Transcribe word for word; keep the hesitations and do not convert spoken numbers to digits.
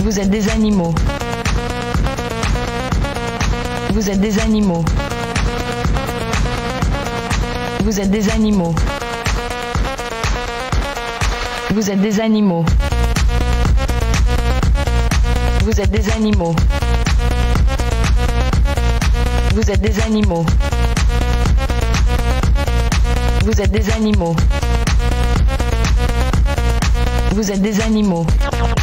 Vous êtes des animaux. Vous êtes des animaux. Vous êtes des animaux. Vous êtes des animaux. Vous êtes des animaux. Vous êtes des animaux. Vous êtes des animaux. Vous êtes des animaux.